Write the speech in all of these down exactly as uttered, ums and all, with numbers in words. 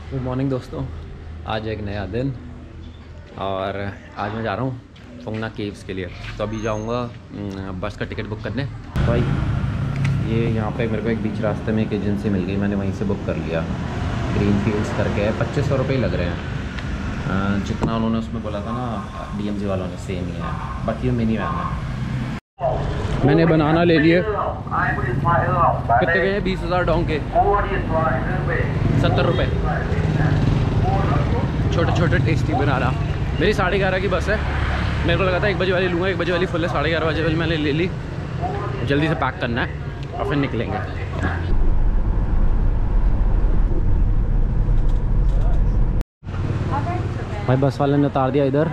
Good morning दोस्तों, आज एक नया दिन और आज मैं जा रहा हूँ फुंगना केव्स के लिए। तो अभी जाऊँगा बस का टिकट बुक करने। भाई ये यहाँ पे मेरे को एक बीच रास्ते में एक एजेंसी मिल गई, मैंने वहीं से बुक कर लिया। ग्रीन फील्ड्स करके है, पच्चीस सौ रुपये लग रहे हैं। जितना उन्होंने उसमें बोला था ना डी एम जी वालों ने, सेम ही है। बाकी ये मिनी वैन है। मैंने बनाना ले लिए। कितने गए? बीस हज़ार डोंग के, सत्तर रुपये। छोटे छोटे टेस्टी बनाना। मेरी साढ़े ग्यारह की बस है। मेरे को लगा था एक बजे वाली लूँगा, एक बजे वाली फुल है। साढ़े ग्यारह बजे वाली मैंने ले ली। जल्दी से पैक करना है और फिर निकलेंगे। भाई बस वाले ने उतार दिया इधर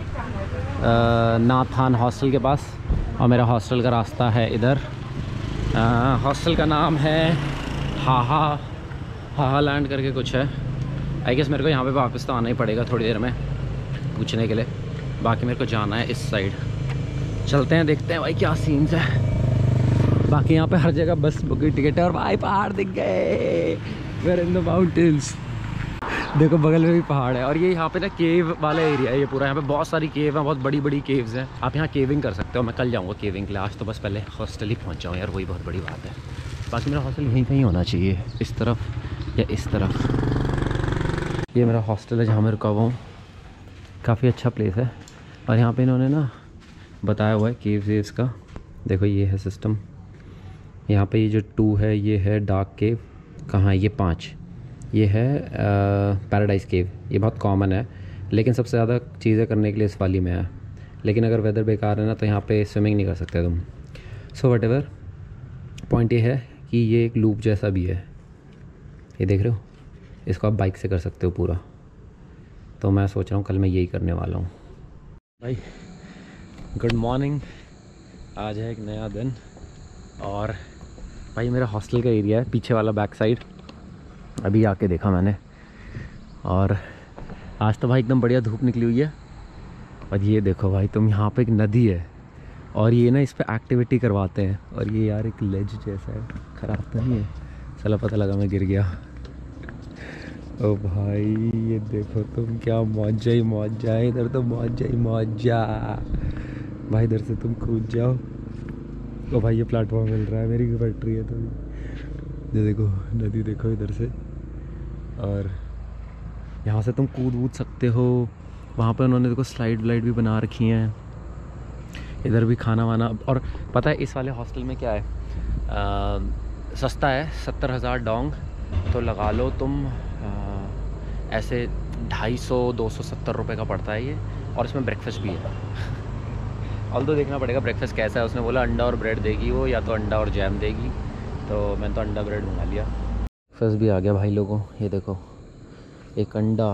नाथान हॉस्टल के पास, और मेरा हॉस्टल का रास्ता है इधर। हॉस्टल का नाम है हाहा हाहा लैंड करके कुछ है। आई गेस मेरे को यहाँ पे वापस तो आना ही पड़ेगा थोड़ी देर में पूछने के लिए। बाकी मेरे को जाना है इस साइड। चलते हैं, देखते हैं भाई क्या सीन्स है। बाकी यहाँ पे हर जगह बस बुकिंग टिकट है। और भाई पहाड़ दिख गए, we are in the mountains. देखो बगल में भी पहाड़ है। और ये यहाँ पे ना केव वाला एरिया है ये पूरा। यहाँ पे बहुत सारी केव हैं, बहुत बड़ी बड़ी केव्स हैं। आप यहाँ केविंग कर सकते हो। मैं कल जाऊँगा केविंग के लिए, आज तो बस पहले हॉस्टल ही पहुँच जाऊँ यार, वही बहुत बड़ी बात है। बाकी मेरा हॉस्टल यहीं कहीं होना चाहिए, इस तरफ या इस तरफ। ये मेरा हॉस्टल है जहाँ मैं रुका हुआ हूँ। काफ़ी अच्छा प्लेस है। और यहाँ पे इन्होंने ना बताया हुआ है केव्स वेव्स का। देखो ये है सिस्टम। यहाँ पे ये जो टू है ये है डार्क केव। कहाँ है? ये पाँच। ये है पैराडाइज केव। ये बहुत कॉमन है, लेकिन सबसे ज़्यादा चीज़ें करने के लिए इस वाली में है। लेकिन अगर वेदर बेकार है ना तो यहाँ पे स्विमिंग नहीं कर सकते तुम। सो वट एवर, पॉइंट ये है कि ये एक लूप जैसा भी है। ये देख रहे हो? इसको आप बाइक से कर सकते हो पूरा। तो मैं सोच रहा हूँ कल मैं यही करने वाला हूँ। भाई गुड मॉर्निंग, आज है एक नया दिन। और भाई मेरा हॉस्टल का एरिया है पीछे वाला, बैक साइड। अभी आके देखा मैंने, और आज तो भाई एकदम बढ़िया धूप निकली हुई है। और ये देखो भाई तुम, यहाँ पे एक नदी है और ये ना इस पे एक्टिविटी करवाते हैं। और ये यार एक लेज जैसा है, ख़राब तो नहीं है? चलो पता लगा मैं गिर गया। ओ भाई ये देखो तुम, क्या मौजा ही मौजा है इधर तो, मौजा ही मौजा। भाई इधर से तुम कूद जाओ। ओ भाई ये प्लेटफॉर्म मिल रहा है, मेरी फैक्ट्री है तो। ये देखो नदी देखो इधर से, और यहाँ से तुम कूद वूद सकते हो। वहाँ पे उन्होंने देखो स्लाइड व्लाइड भी बना रखी हैं। इधर भी खाना वाना। और पता है इस वाले हॉस्टल में क्या है? आ, सस्ता है, सत्तर हज़ार डोंग तो लगा लो तुम। आ, ऐसे ढाई सौ दो सौ सत्तर रुपये का पड़ता है ये। और इसमें ब्रेकफास्ट भी है। ऑल तो देखना पड़ेगा ब्रेकफास्ट कैसा है। उसने बोला अंडा और ब्रेड देगी वो, या तो अंडा और जैम देगी। तो मैंने तो अंडा ब्रेड मंगा लिया। ब्रेकफास्ट भी आ गया भाई लोगों। ये देखो, एक अंडा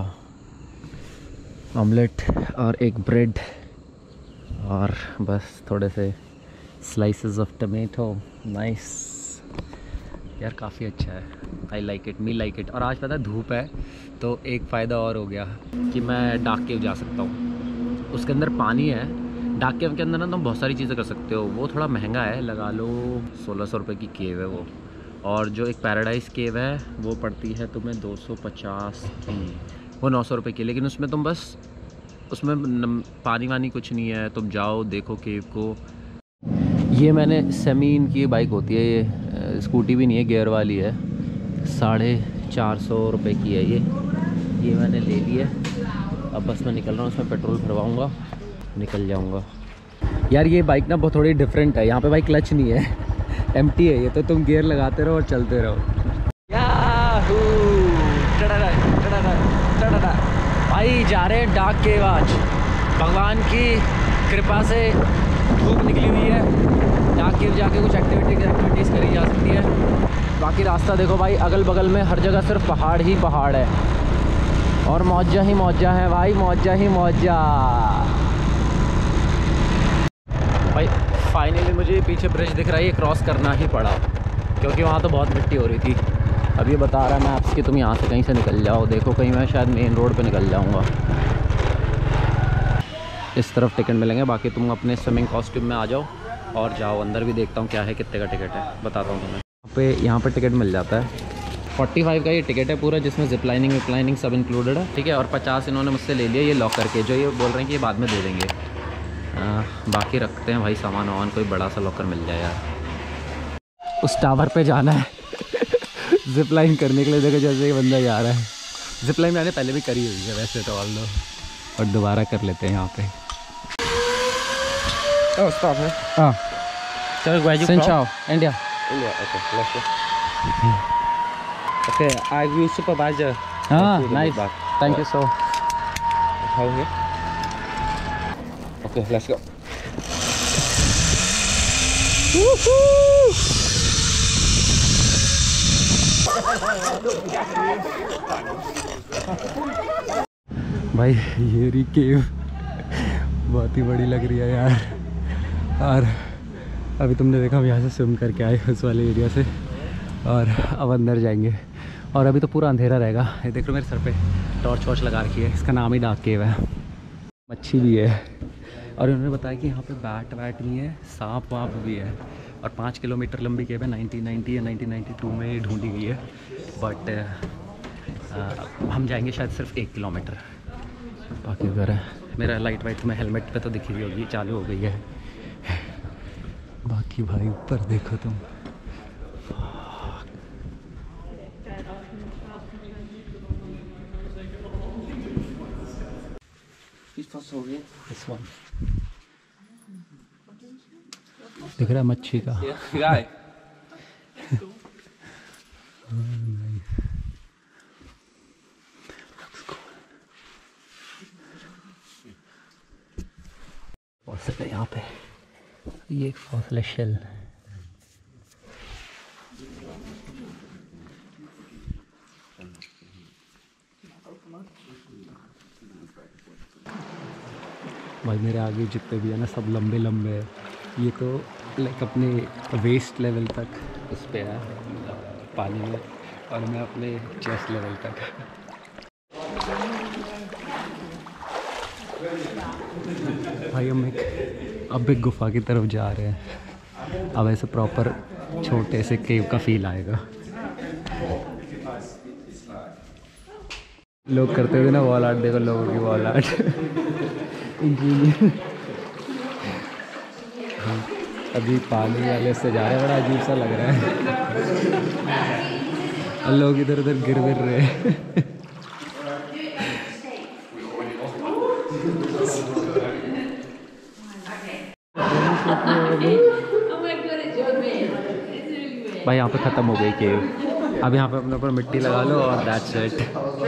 ऑमलेट और एक ब्रेड, और बस थोड़े से स्लाइसेस ऑफ टमेटो। नाइस यार, काफ़ी अच्छा है। I like it, me like it. और आज पता है धूप है तो एक फ़ायदा और हो गया कि मैं डार्क केव जा सकता हूँ। उसके अंदर पानी है। डार्क केव के अंदर ना तुम बहुत सारी चीज़ें कर सकते हो। वो थोड़ा महंगा है, लगा लो सोलह सौ रुपये की केव है वो। और जो एक पैराडाइज केव है वो पड़ती है तुम्हें दो सौ पचास की, वो नौ सौ रुपये की। लेकिन उसमें तुम बस, उसमें पानी वानी कुछ नहीं है। तुम जाओ देखो केव को। ये मैंने सेमीन की बाइक होती है ये, स्कूटी भी नहीं है, गियर वाली है। साढ़े चार सौ रुपये की है ये। ये मैंने ले ली है। अब बस मैं निकल रहा हूँ, उसमें पेट्रोल भरवाऊँगा, निकल जाऊँगा। यार ये बाइक ना बहुत थोड़ी डिफरेंट है। यहाँ पे भाई क्लच नहीं है, एम्प्टी है ये। तो तुम गियर लगाते रहो और चलते रहो। याहू, भाई जा रहे हैं डार्क केव आज। भगवान की कृपा से धूप निकली हुई है। डार्क केव जाके कुछ एक्टिविटी एक्टिविटीज़ करी जा सकती है। बाकी रास्ता देखो भाई, अगल बगल में हर जगह सिर्फ पहाड़ ही पहाड़ है, और मौजा ही मौजा है भाई, मौजा ही मौजा। भाई फाइनली मुझे पीछे ब्रिज दिख रहा है, ये क्रॉस करना ही पड़ा क्योंकि वहाँ तो बहुत मिट्टी हो रही थी। अब ये बता रहा है मैप्स कि तुम यहाँ से कहीं से निकल जाओ। देखो कहीं मैं शायद मेन रोड पे निकल जाऊँगा। इस तरफ टिकट मिलेंगे। बाकी तुम अपने स्विमिंग कॉस्ट्यूम में आ जाओ और जाओ। अंदर भी देखता हूँ क्या है, कितने का टिकट है, बताता हूँ तुम्हें। यहाँ पे यहाँ पे टिकट मिल जाता है। पैंतालीस का ये टिकट है पूरा, जिसमें जिप लाइनिंग विप लाइनिंग सब इंक्लूडेड है, ठीक है। और पचास इन्होंने मुझसे ले लिया ये लॉक करके, जो ये बोल रहे हैं कि ये बाद में दे देंगे। आ, बाकी रखते हैं भाई सामान वामान, कोई बड़ा सा लॉकर मिल जाए यार। उस टावर पे जाना है जिप लाइन करने के लिए। देखो जैसे ये बंदा जा रहा है, जिप लाइन मैंने पहले भी करी हुई है वैसे तो, ऑल दो, और दोबारा कर लेते हैं यहाँ पे। Oh, stop, huh? हाँ, So where you Sin from? Chao, India. India. Okay, let's go. Okay, I will supervisor. हाँ, to the nice. back. Thank you so. How here? Okay, let's go. भाई ये रही केव, बहुत ही बड़ी लग रही है यार। और अभी तुमने देखा हम यहाँ से स्विम करके आए उस वाले एरिया से, और अब अंदर जाएंगे। और अभी तो पूरा अंधेरा रहेगा। ये देख लो मेरे सर पे टॉर्च वॉर्च लगा रखी है, इसका नाम ही डार्क केव है। मच्छी भी है, और उन्होंने बताया कि यहाँ पे बैट वैट भी है, सांप वाप भी है। और पाँच किलोमीटर लंबी केव है, नाइनटीन नाइंटी या नाइनटीन नाइंटी टू में ढूंढी गई है। बट हम जाएंगे शायद सिर्फ एक किलोमीटर। बाकी उधर है मेरा लाइट वाइट में हेलमेट पे तो दिखी हुई होगी, चालू हो गई है। बाकी भाई ऊपर देखो तुम, दिख रहा है मच्छी का। फॉसिल है यहाँ पे, ये एक फॉसिल शेल। भाई मेरे आगे जितने भी है ना सब लंबे लंबे हैं। ये तो लाइक अपने वेस्ट लेवल तक उस पर है पानी में, और मैं अपने चेस्ट लेवल तक। भाई हम एक अब एक गुफा की तरफ जा रहे हैं। अब ऐसे प्रॉपर छोटे से केव का फील आएगा। लोग करते हुए ना वॉल आर्ट, देखो लोगों की वॉल आर्ट। इंजीनियर अभी पानी वाले से जा रहे हैं, बड़ा अजीब सा लग रहा है। और लोग इधर उधर गिर गिर रहे हैं। भाई यहाँ पे ख़त्म हो गई केव। अब यहाँ पे अपने ऊपर मिट्टी लगा लो और दैट्स इट।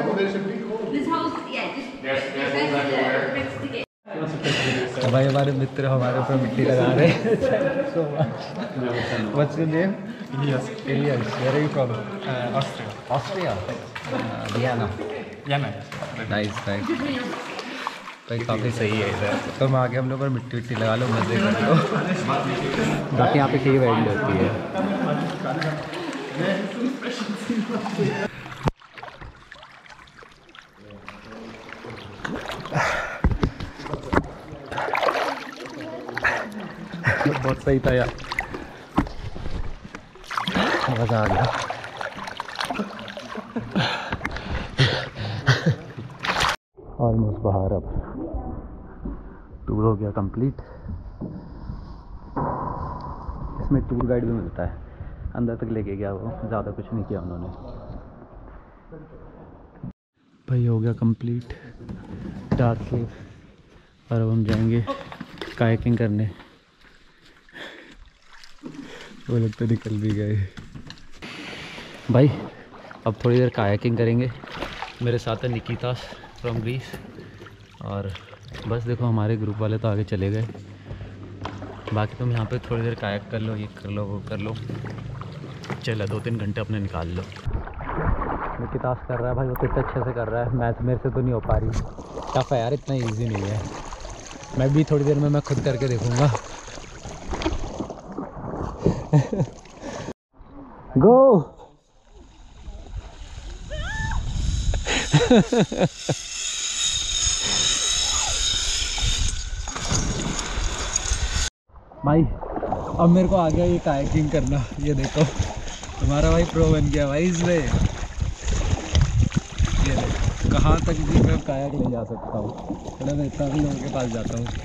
भाई हमारे मित्र हमारे ऊपर मिट्टी लगा रहे हैं। What's your name? Elias. Elias. Where are you from? Uh, Austria. Austria. Uh, Vienna. Vienna, yes. Nice, nice. तो काफ़ी सही है इधर। तो हम आगे हम लोग पर मिट्टी विट्टी लगा लो, मज़े कर लो। बाकी यहाँ पे केव एंड होती है। बहुत सही था यार, मज़ा आ गया। ऑलमोस्ट बाहर, अब टूर हो गया कंप्लीट। इसमें टूर गाइड भी मिलता है, अंदर तक लेके गया, वो ज़्यादा कुछ नहीं किया उन्होंने। भाई हो गया कंप्लीट डार्क केव, और अब हम जाएंगे कायाकिंग करने। वो लोग तो निकल भी गए। भाई अब थोड़ी देर कायाकिंग करेंगे। मेरे साथ है निकिता फ्रॉम ग्रीस, और बस देखो हमारे ग्रुप वाले तो आगे चले गए। बाकी तुम यहाँ पे थोड़ी देर कायाक कर लो, ये कर लो, वो कर लो, चलो दो तीन घंटे अपने निकाल लो। निकिता कर रहा है भाई, वो तो इतना अच्छे से कर रहा है, मैं मेरे से तो नहीं हो पा रही। टफ है यार, इतना ईजी नहीं है। मैं भी थोड़ी देर में मैं खुद करके देखूँगा। गो भाई अब मेरे को आ गया ये कायाकिंग करना। ये देखो तुम्हारा भाई प्रो बन गया भाई इसमें। कहाँ तक भी मैं कायाक ले जा सकता हूँ। थोड़ा मैं इतना भी लोगों के पास जाता हूँ।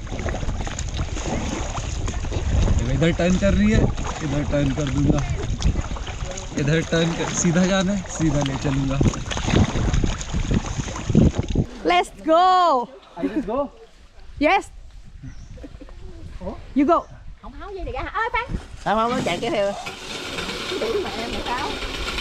इधर टर्न कर रही है, इधर टर्न कर दूंगा, इधर टर्न कर, सीधा जाना है सीधा ले चलूँगा। Let's go. I just go. Yes. You go. Không háo gì thì cả ơi Phan không không nó chạy cái theo đủ mẹ mày tháo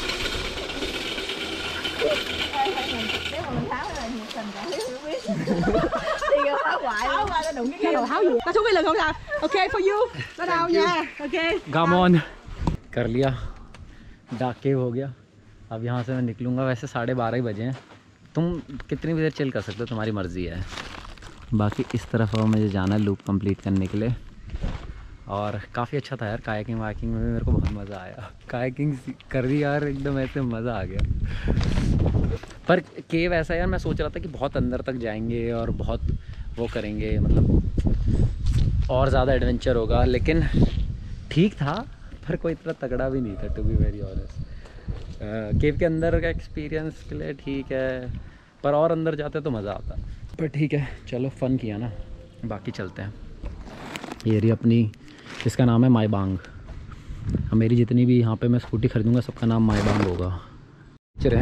nếu mà mình tháo là nhiệt tình cả biết không biết đi ra tháo hoài tháo qua nó đụng cái Tháo tháo gì? Ta xuống cái lưng không sao? Okay for you. Nó đau nha. Okay. Come on. कर लिया, डाक केव हो गया। अब यहाँ से मैं निकलूँगा। वैसे साढ़े बारह ही बजे हैं, तुम कितनी भी देर चिल कर सकते हो, तुम्हारी मर्ज़ी है। बाकी इस तरफ अब मुझे जाना है लूप कंप्लीट करने के लिए। और काफ़ी अच्छा था यार, कायाकिंग वाकिंग में भी मेरे को बहुत मज़ा आया। कायाकिंग कर दी यार, एकदम ऐसे मज़ा आ गया। पर केव ऐसा यार, मैं सोच रहा था कि बहुत अंदर तक जाएंगे और बहुत वो करेंगे, मतलब और ज़्यादा एडवेंचर होगा, लेकिन ठीक था पर कोई इतना तगड़ा भी नहीं था to be very honest. Cave के अंदर का एक्सपीरियंस के लिए ठीक है, पर और अंदर जाते तो मज़ा आता। पर ठीक है, चलो फ़न किया ना, बाकी चलते हैं। ये रही अपनी, इसका नाम है माई बांग। मेरी जितनी भी यहाँ पे मैं स्कूटी खरीदूँगा सबका नाम माई बांग होगा। चले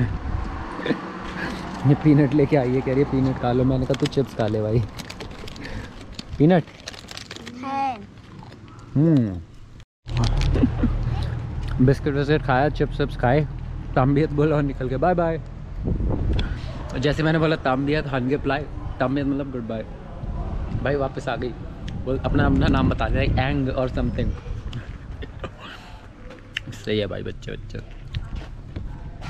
ये पीनट लेके आई है, कह रही है पीनट खा लो। मैंने कहा तू चिप्स खा ले भाई। पीनट हम्म बिस्किट विस्किट खाया, चिप्स विप्स खाए, ताम्बियत बोला और निकल के बाय बाय। जैसे मैंने बोला ताम्बियत हनगे प्लाई, ताम्बियत मतलब गुड बाय। भाई वापस आ गई, बोल अपना अपना नाम बता दे, एंग और समथिंग। सही है भाई, बच्चे बच्चे।